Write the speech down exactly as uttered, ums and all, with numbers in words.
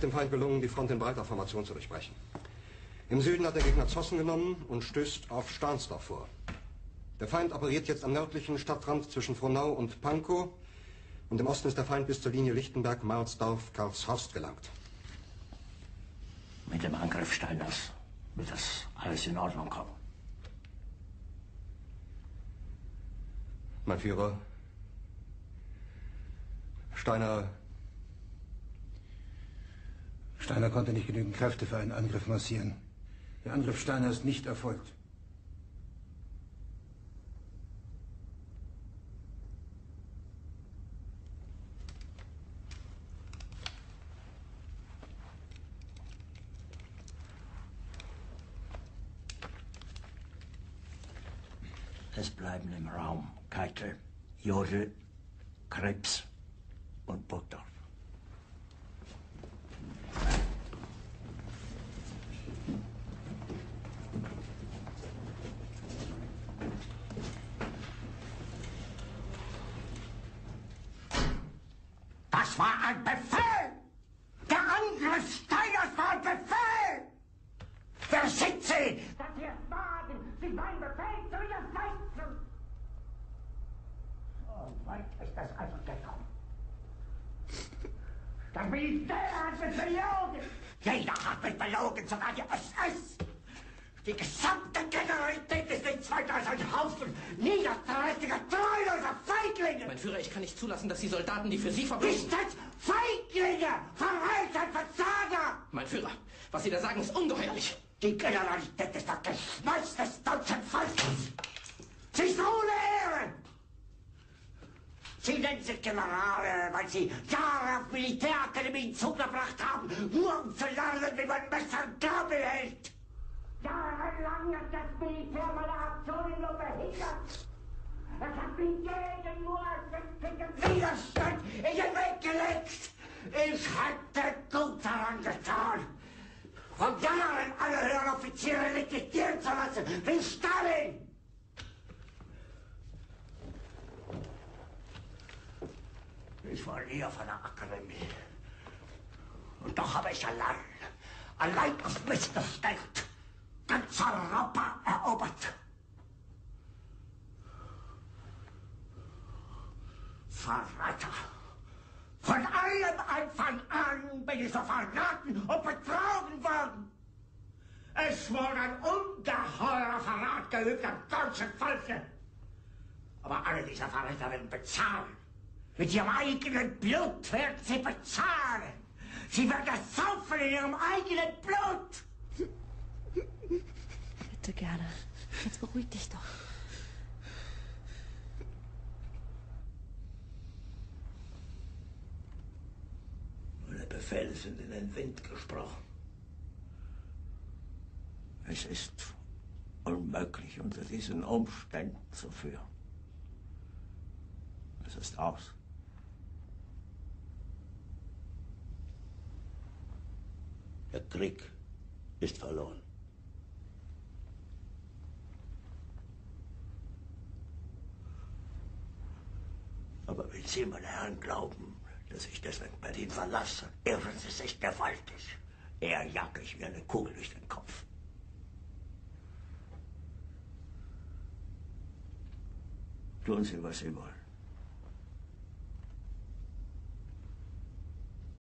dem Feind gelungen, die Front in breiter Formation zu durchbrechen. Im Süden hat der Gegner Zossen genommen und stößt auf Stahnsdorf vor. Der Feind operiert jetzt am nördlichen Stadtrand zwischen Frohnau und Pankow. Und im Osten ist der Feind bis zur Linie Lichtenberg-Marsdorf-Karlshorst gelangt. Mit dem Angriff Steiners wird das alles in Ordnung kommen. Mein Führer, Steiner... Steiner konnte nicht genügend Kräfte für einen Angriff massieren. Der Angriff Steiner ist nicht erfolgt. Es bleiben im Raum Keitel, Jodl, Krebs und Burgdorf. Das war ein Befehl! Der Angriff Steiners war ein Befehl! Versicht Sie! Dass Sie es wagen, sich meinen Befehl zu widersetzen! So weit ist es also gekommen. Das Militär hat mich belogen! Jeder hat mich belogen, sogar die S S! Die gesamte Generalität ist nichts weiter als ein Haufen niederträchtiger, treuloser Feiglinge! Mein Führer, ich kann nicht zulassen, dass die Soldaten, die für Sie verbringen... Nicht als Feiglinge! Verräter, Versager! Mein Führer, was Sie da sagen, ist ungeheuerlich! Die Generalität ist das Geschmeiß des deutschen Volkes! Sie ist ohne Ehre! Sie nennen sich Generale, weil Sie Jahre auf Militärakademien zugebracht haben, nur um zu lernen, wie man Messer und Gabel hält! Jahrelang hat das Militär meine Aktionen nur behindert. Es hat mir jeden nur ersichtlichen Widerstand in den Weg gelegt. Ich hätte gut daran getan, von Jahren alle höheren Offiziere liquidieren zu lassen, wie Stalin. Ich war nie auf einer Akademie. Und doch habe ich allein, allein auf mich gestellt, ganz Europa erobert. Verräter! Von allem Anfang an bin ich so verraten und betrogen worden. Es wurde ein ungeheurer Verrat geübt am deutschen Volke. Aber alle diese Verräter werden bezahlen. Mit ihrem eigenen Blut werden sie bezahlen. Sie werden es saufen in ihrem eigenen Blut. Bitte gerne. Jetzt beruhig dich doch. Meine Befehle sind in den Wind gesprochen. Es ist unmöglich, unter diesen Umständen zu führen. Es ist aus. Der Krieg ist verloren. Aber wenn Sie, meine Herren, glauben, dass ich deswegen Berlin verlasse, irren Sie sich gewaltig. Eher jage ich mir eine Kugel durch den Kopf. Tun Sie, was Sie wollen.